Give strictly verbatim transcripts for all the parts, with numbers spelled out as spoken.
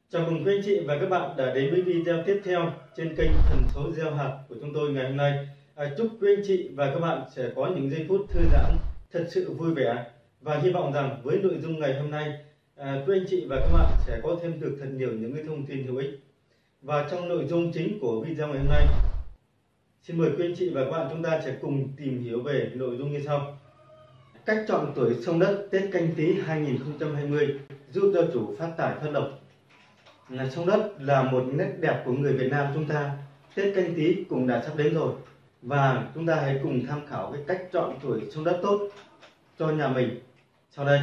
Chào mừng quý anh chị và các bạn đã đến với video tiếp theo trên kênh Thần Số Gieo Hạt của chúng tôi ngày hôm nay. À, chúc quý anh chị và các bạn sẽ có những giây phút thư giãn thật sự vui vẻ, và hy vọng rằng với nội dung ngày hôm nay, à, quý anh chị và các bạn sẽ có thêm được thật nhiều những cái thông tin hữu ích. Và trong nội dung chính của video ngày hôm nay, xin mời quý anh chị và các bạn chúng ta sẽ cùng tìm hiểu về nội dung như sau: cách chọn tuổi xông đất Tết Canh Tý hai nghìn không trăm hai mươi giúp cho chủ phát tài phát lộc. Là xông đất là một nét đẹp của người Việt Nam chúng ta. Tết Canh Tý cũng đã sắp đến rồi, và chúng ta hãy cùng tham khảo cái cách chọn tuổi xông đất tốt cho nhà mình sau đây.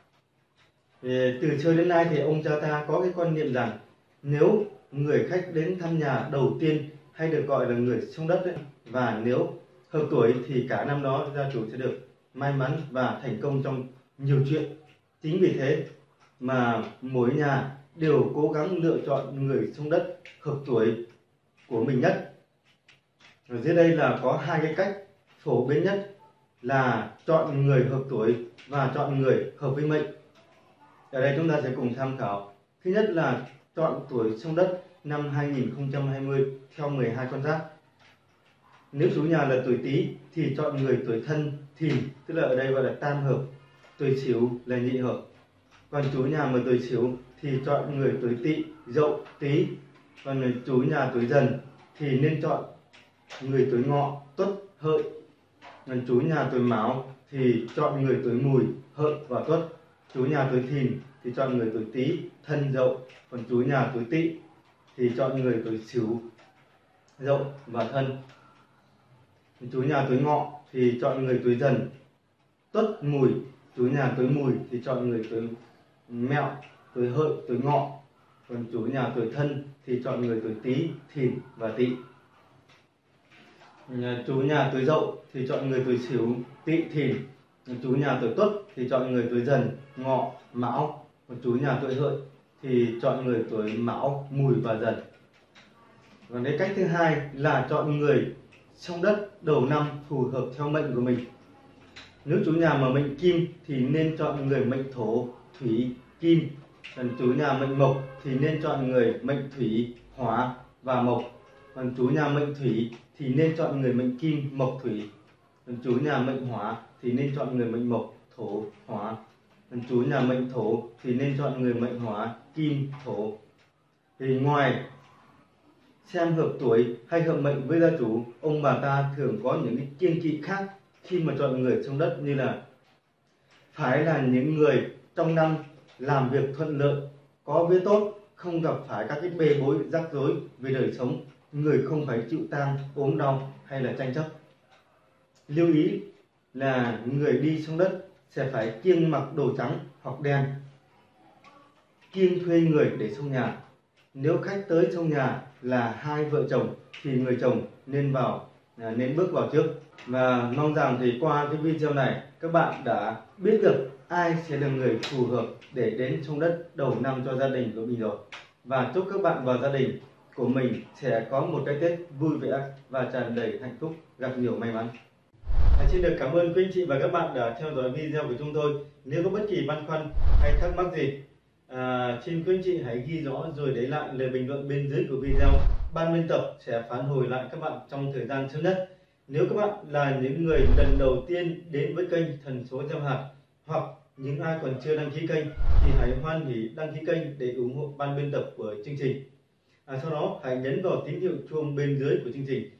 Từ xưa đến nay thì ông cha ta có cái quan niệm rằng nếu người khách đến thăm nhà đầu tiên hay được gọi là người xông đất ấy, và nếu hợp tuổi thì cả năm đó gia chủ sẽ được may mắn và thành công trong nhiều chuyện. Chính vì thế mà mỗi nhà đều cố gắng lựa chọn người xông đất hợp tuổi của mình nhất. Ở dưới đây là có hai cái cách phổ biến nhất là chọn người hợp tuổi và chọn người hợp với mệnh. Ở đây chúng ta sẽ cùng tham khảo. Thứ nhất là chọn tuổi xông đất năm hai nghìn không trăm hai mươi theo mười hai con giáp. Nếu chủ nhà là tuổi Tý thì chọn người tuổi Thân, Thìn, tức là ở đây gọi là tam hợp. Tuổi Sửu là nhị hợp. Còn chủ nhà mà tuổi Sửu thì chọn người tuổi Tỵ, Dậu, Tý. Còn người chủ nhà tuổi Dần thì nên chọn người tuổi Ngọ, Tuất, Hợi. Còn chủ nhà tuổi Mão thì chọn người tuổi Mùi, Hợi và Tuất. Chủ nhà tuổi Thìn thì chọn người tuổi Tý, Thân, Dậu. Còn chủ nhà tuổi Tỵ thì chọn người tuổi Sửu, Dậu và Thân. Chủ nhà tuổi Ngọ thì chọn người tuổi Dần, Tuất, Mùi. Chủ nhà tuổi Mùi thì chọn người tuổi Mẹo, tuổi Hợi, tuổi Ngọ. Còn chủ nhà tuổi Thân thì chọn người tuổi Tý, Thìn và Tỵ. Chủ nhà tuổi Dậu thì chọn người tuổi Sửu, Tỵ, Thìn. Chủ nhà tuổi Tuất thì chọn người tuổi Dần, Ngọ, Mão. Còn chủ nhà tuổi Hợi thì chọn người tuổi Mão, Mùi và Dần. Còn cái cách thứ hai là chọn người xông đất đầu năm phù hợp theo mệnh của mình. Nếu chủ nhà mà mệnh Kim thì nên chọn người mệnh Thổ, Thủy, Kim. Còn chủ nhà mệnh Mộc thì nên chọn người mệnh Thủy, Hỏa và Mộc. Còn chủ nhà mệnh Thủy thì nên chọn người mệnh Kim, Mộc, Thủy. Còn chủ nhà mệnh Hỏa thì nên chọn người mệnh Mộc, Thổ, Hỏa. Còn chủ nhà mệnh Thổ thì nên chọn người mệnh Hỏa, Kim, Thổ. Thì ngoài xem hợp tuổi hay hợp mệnh với gia chủ, ông bà ta thường có những cái kiêng kỵ khác khi mà chọn người xông đất, như là phải là những người trong năm làm việc thuận lợi, có vía tốt, không gặp phải các cái bê bối rắc rối về đời sống, người không phải chịu tang, ốm đau hay là tranh chấp. Lưu ý là người đi xông đất sẽ phải kiêng mặc đồ trắng hoặc đen, kiêng thuê người để xông nhà. Nếu khách tới xông nhà là hai vợ chồng thì người chồng nên vào nên bước vào trước. Và mong rằng thì qua cái video này các bạn đã biết được ai sẽ là người phù hợp để đến xông đất đầu năm cho gia đình của mình rồi. Và chúc các bạn và gia đình của mình sẽ có một cái Tết vui vẻ và tràn đầy hạnh phúc, gặp nhiều may mắn. À, xin được cảm ơn quý anh chị và các bạn đã theo dõi video của chúng tôi. Nếu có bất kỳ băn khoăn hay thắc mắc gì, à, xin quý anh chị hãy ghi rõ rồi để lại lời bình luận bên dưới của video. Ban biên tập sẽ phản hồi lại các bạn trong thời gian sớm nhất. Nếu các bạn là những người lần đầu tiên đến với kênh Thần Số Gieo Hạt, hoặc những ai còn chưa đăng ký kênh thì hãy hoan hỉ đăng ký kênh để ủng hộ ban biên tập của chương trình. À, sau đó hãy nhấn vào tín hiệu chuông bên dưới của chương trình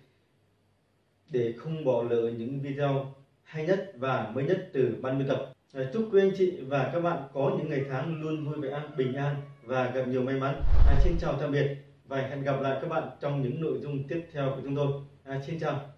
để không bỏ lỡ những video hay nhất và mới nhất từ ban biên tập. À, chúc quý anh chị và các bạn có những ngày tháng luôn vui vẻ, bình an và gặp nhiều may mắn. À, xin chào tạm biệt và hẹn gặp lại các bạn trong những nội dung tiếp theo của chúng tôi. À, xin chào.